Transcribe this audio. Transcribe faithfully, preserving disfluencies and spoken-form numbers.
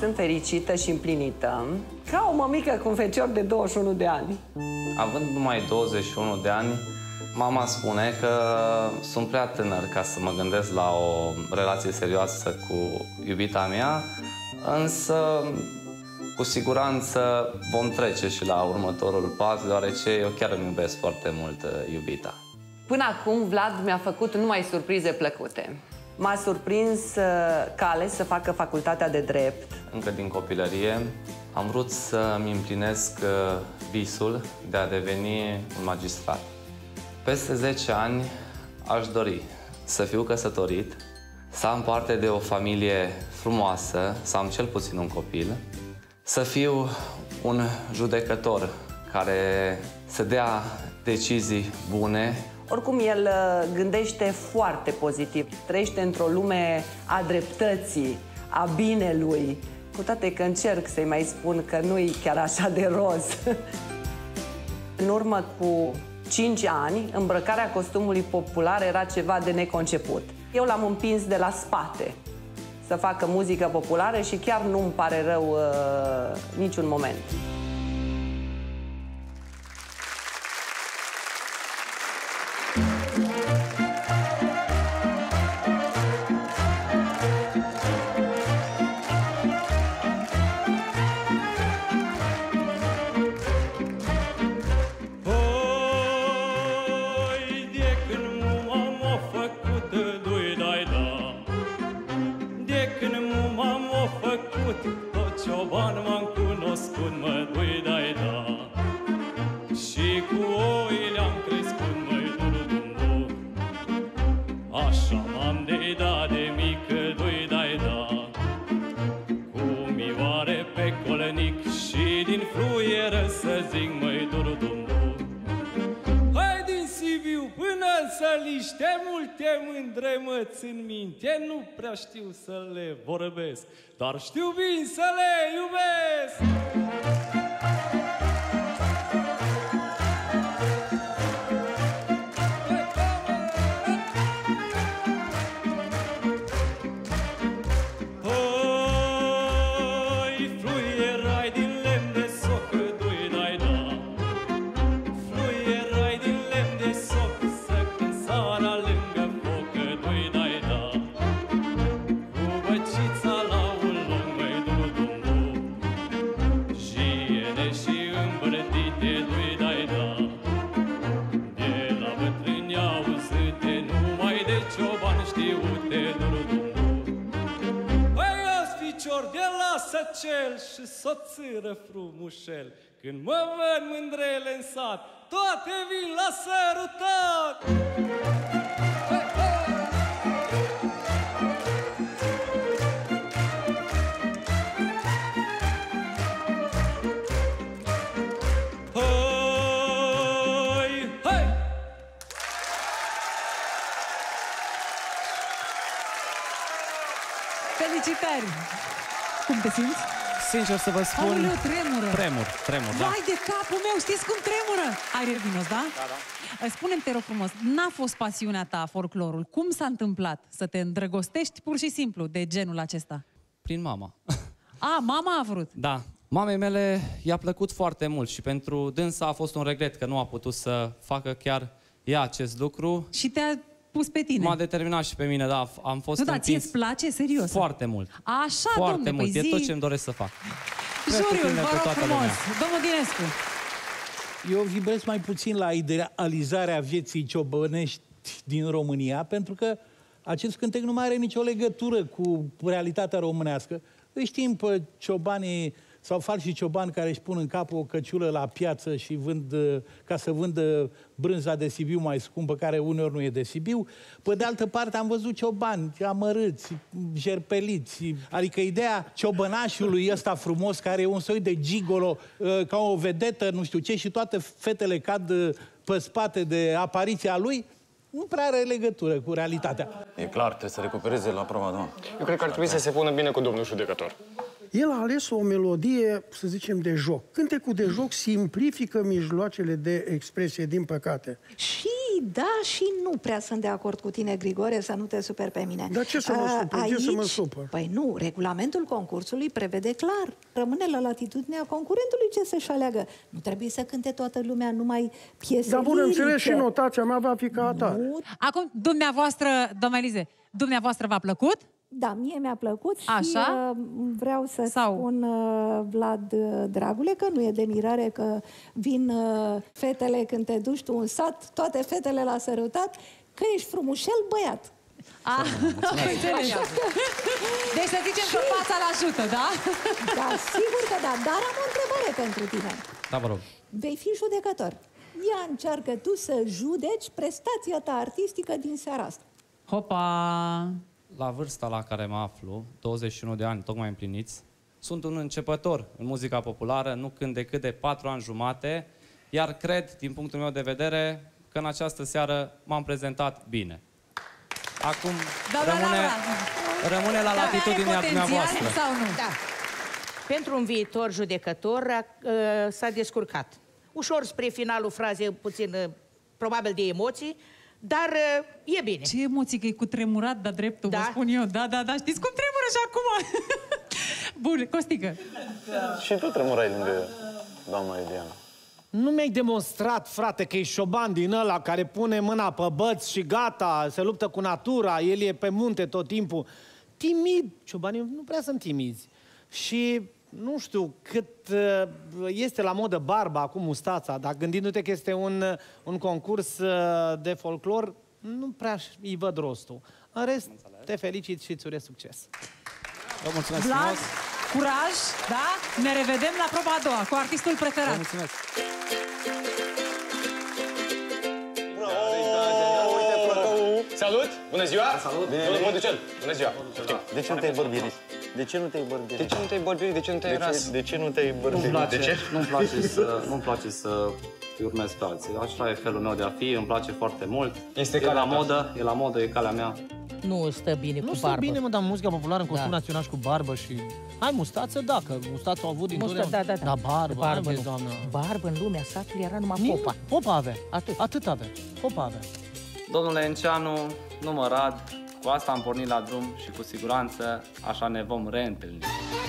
sunt fericită și împlinită, ca o mămică cu un fecior de douăzeci și unu de ani. Având numai douăzeci și unu de ani, mama spune că sunt prea tânăr ca să mă gândesc la o relație serioasă cu iubita mea, însă cu siguranță vom trece și la următorul pas, deoarece eu chiar îmi iubesc foarte mult iubita. Până acum, Vlad mi-a făcut numai surprize plăcute. M-a surprins că a ales să facă facultatea de drept. Încă din copilărie am vrut să-mi împlinesc visul de a deveni un magistrat. Peste zece ani aș dori să fiu căsătorit, să am parte de o familie frumoasă, să am cel puțin un copil, să fiu un judecător care să dea decizii bune. Oricum, el gândește foarte pozitiv, trăiește într-o lume a dreptății, a binelui, cu toate că încerc să-i mai spun că nu-i chiar așa de roz. În urmă cu cinci ani, îmbrăcarea costumului popular era ceva de neconceput. Eu l-am împins de la spate să facă muzică populară și chiar nu-mi pare rău uh, niciun moment. În minte, nu prea știu să le vorbesc, dar știu bine să le iubesc! Și soțiră frumușel, când mă văd mândrele în sat, toate vin la sărutat! Hai, hai! Felicitări! Cum te simți? Sincer să vă spun... Aoleu, tremură! Tremur, tremur, da. Vai de capul meu, știți cum tremură? Aer vinos, da? Da, da. Spune-mi, te rog frumos, n-a fost pasiunea ta folclorul. Cum s-a întâmplat să te îndrăgostești pur și simplu de genul acesta? Prin mama. A, mama a vrut? Da. Mamei mele i-a plăcut foarte mult și pentru dânsa a fost un regret că nu a putut să facă chiar ea acest lucru. Și te-a pus pe tine? M-a determinat și pe mine, da. Am fost nu, dar împins... ție-ți place? Serios? Foarte mult. Așa, foarte domne, mult. păi zi... E tot ce-mi doresc să fac. Juriul, vă rog frumos. Lumea. Domnul Dinescu. Eu vibrez mai puțin la idealizarea vieții ciobănești din România, pentru că acest cântec nu mai are nicio legătură cu realitatea românească. Îi știm pe ciobanii sau falși ciobani care își pun în cap o căciulă la piață și vând, ca să vândă brânza de Sibiu mai scumpă, care uneori nu e de Sibiu. Pe de altă parte am văzut ciobani amărâți, jerpeliți. Adică ideea ciobănașului ăsta frumos, care e un soi de gigolo, ca o vedetă, nu știu ce, și toate fetele cad pe spate de apariția lui, nu prea are legătură cu realitatea. E clar, trebuie să recupereze la prova, da. Eu cred că ar trebui să se pună bine cu domnul judecător. El a ales o melodie, să zicem, de joc. Cântecul de joc simplifică mijloacele de expresie, din păcate. Și și da și nu prea sunt de acord cu tine, Grigore, să nu te superi pe mine. Dar ce să mă A, supăr? aici, Ce să mă supăr? Păi nu, regulamentul concursului prevede clar. Rămâne la latitudinea concurentului ce să-și aleagă. Nu trebuie să cânte toată lumea numai piese Dar bun, lirice. înțeles, și notația mea va fi ca atare. Acum, dumneavoastră, doamna Elize, dumneavoastră v-a plăcut? Da, mie mi-a plăcut și Așa? uh, vreau să Sau? spun, uh, Vlad, uh, dragule, că nu e de mirare că vin uh, fetele când te duci tu în sat, toate fetele la sărutat, că ești frumușel băiat. Ah, înțeles. Deci să zicem că fața l-ajută, da? Da, sigur că da, dar am o întrebare pentru tine. Da, vă rog. Vei fi judecător. Ia încearcă tu să judeci prestația ta artistică din seara asta. Hopa! La vârsta la care mă aflu, douăzeci și unu de ani tocmai împliniți, sunt un începător în muzica populară, nu cânt decât de patru ani jumate, iar cred, din punctul meu de vedere, că în această seară m-am prezentat bine. Acum Da, da, rămâne, da, da. rămâne la Da, latitudinea are dumneavoastră. potențial sau nu? Da. Pentru un viitor judecător uh, s-a descurcat. Ușor spre finalul frazei, puțin, uh, probabil de emoții, dar uh, e bine. Ce emoții, că e cu tremurat, dar dreptul, Da. vă spun eu. Da, da, da, știți cum tremură și acum? Bun, Costică. Și tu tremurai lângă doamna Eliana. Nu mi-ai demonstrat, frate, că e șoban din ăla care pune mâna pe băț și gata, se luptă cu natura, el e pe munte tot timpul. Timid, ciobanii nu prea sunt timizi. Și nu știu cât uh, este la modă barba acum, mustața, dar gândindu-te că este un, un concurs uh, de folclor, nu prea îi văd rostul. În rest, te felicit și îți urez succes. Vă mulțumesc Vlad, frumos. curaj, da? Ne revedem la proba a doua cu artistul preferat. Vă mulțumesc. Salut! Bună ziua! Salut! Domnul Măducel, bună ziua! De ce nu te-ai bărbirit? De ce nu te-ai bărbirit? De ce nu te-ai bărbirit? De ce nu te-ai ras? De ce nu te-ai Nu-mi bărbirit? place, De ce? nu-mi place să, nu-mi place să îi urmez pe alții. Așa e felul meu de a fi, îmi place foarte mult. Este e calea la ta. modă, e la modă, e calea mea. Nu stă bine Nu cu stă barbă. bine, mă, dar muzica populară în costum Da. național și cu barbă și... Hai, mustață, da, că mustață au avut din Musta, totdeauna. da, da, da. Dar barbă, barbă, barbă nu. doamnă. Barbă în lumea satului era numai Nim- popa. Popa avea. Atât. Atât avea. Popa avea. Domnule Enceanu, nu mă rad, cu asta am pornit la drum și cu siguranță așa ne vom reîntâlni.